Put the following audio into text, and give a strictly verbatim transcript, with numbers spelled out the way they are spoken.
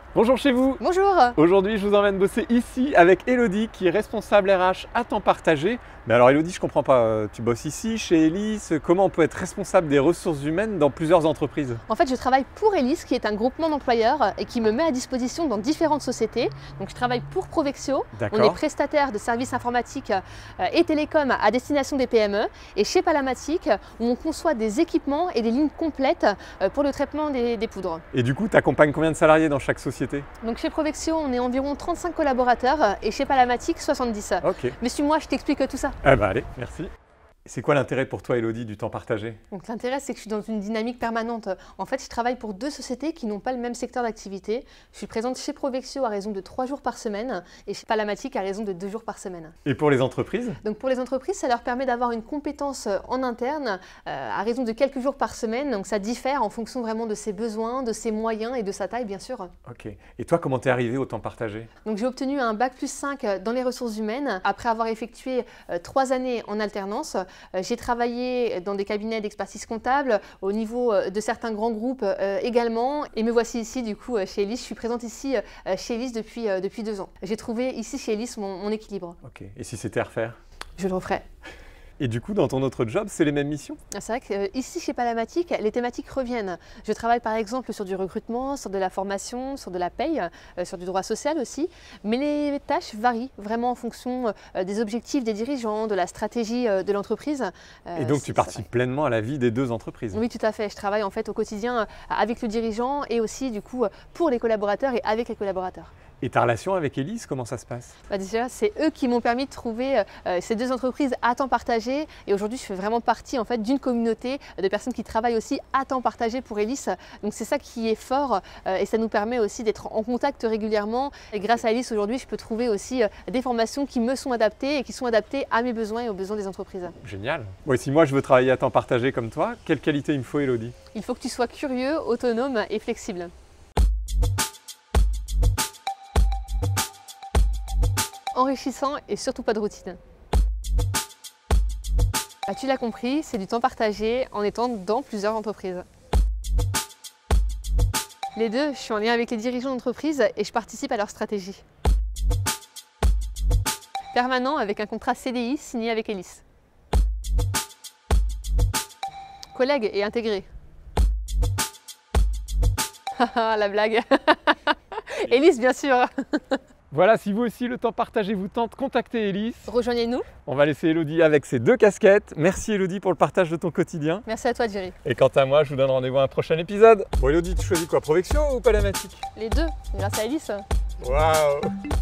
Bonjour chez vous. Bonjour. Aujourd'hui, je vous emmène bosser ici avec Elodie qui est responsable R H à temps partagé. Mais alors Elodie, je comprends pas, tu bosses ici chez Elis, comment on peut être responsable des ressources humaines dans plusieurs entreprises? En fait, je travaille pour Elis, qui est un groupement d'employeurs et qui me met à disposition dans différentes sociétés. Donc, je travaille pour Provexio. On est prestataire de services informatiques et télécoms à destination des P M E. Et chez Palamatic, où on conçoit des équipements et des lignes complètes pour le traitement des, des poudres. Et du coup, tu accompagnes combien de salariés dans chaque société? Donc, chez Provexio, on est environ trente-cinq collaborateurs et chez Palamatic, soixante-dix. Ok. Mais suis-moi, je t'explique tout ça. Eh ben allez, merci. C'est quoi l'intérêt pour toi, Elodie, du temps partagé? Donc l'intérêt, c'est que je suis dans une dynamique permanente. En fait, je travaille pour deux sociétés qui n'ont pas le même secteur d'activité. Je suis présente chez Provexio à raison de trois jours par semaine et chez Palamatic à raison de deux jours par semaine. Et pour les entreprises? Donc pour les entreprises, ça leur permet d'avoir une compétence en interne euh, à raison de quelques jours par semaine. Donc ça diffère en fonction vraiment de ses besoins, de ses moyens et de sa taille, bien sûr. Ok. Et toi, comment t'es arrivé au temps partagé? Donc j'ai obtenu un bac plus cinq dans les ressources humaines après avoir effectué euh, trois années en alternance. Euh, j'ai travaillé dans des cabinets d'expertise comptable, au niveau de certains grands groupes euh, également. Et me voici ici, du coup, chez Elis. Je suis présente ici euh, chez Elis depuis, euh, depuis deux ans. J'ai trouvé ici chez Elis mon, mon équilibre. Ok. Et si c'était à refaire? Je le referai. Et du coup, dans ton autre job, c'est les mêmes missions? C'est vrai qu'ici, chez Palamatic, les thématiques reviennent. Je travaille par exemple sur du recrutement, sur de la formation, sur de la paye, euh, sur du droit social aussi. Mais les tâches varient vraiment en fonction euh, des objectifs des dirigeants, de la stratégie euh, de l'entreprise. Euh, et donc, tu participes pleinement à la vie des deux entreprises? Oui, tout à fait. Je travaille en fait au quotidien avec le dirigeant et aussi du coup pour les collaborateurs et avec les collaborateurs. Et ta relation avec Elis, comment ça se passe? Bah déjà, c'est eux qui m'ont permis de trouver euh, ces deux entreprises à temps partagé. Et aujourd'hui, je fais vraiment partie en fait, d'une communauté de personnes qui travaillent aussi à temps partagé pour Elis. Donc c'est ça qui est fort euh, et ça nous permet aussi d'être en contact régulièrement. Et grâce à Elis, aujourd'hui, je peux trouver aussi euh, des formations qui me sont adaptées et qui sont adaptées à mes besoins et aux besoins des entreprises. Génial. Bon, et si moi je veux travailler à temps partagé comme toi, quelle qualité il me faut, Elodie? Il faut que tu sois curieux, autonome et flexible. Enrichissant et surtout pas de routine. Bah, tu l'as compris, c'est du temps partagé en étant dans plusieurs entreprises. Les deux, je suis en lien avec les dirigeants d'entreprise et je participe à leur stratégie. Permanent avec un contrat C D I signé avec Elis. Collègue et intégré. Haha, la blague. Elis, bien sûr. Voilà, si vous aussi le temps partagé vous tente, contactez Elis. Rejoignez-nous. On va laisser Elodie avec ses deux casquettes. Merci Elodie pour le partage de ton quotidien. Merci à toi, Jerry. Et quant à moi, je vous donne rendez-vous à un prochain épisode. Bon Elodie, tu choisis quoi, Provexio ou Palamatic? Les deux, grâce à Elis. Waouh!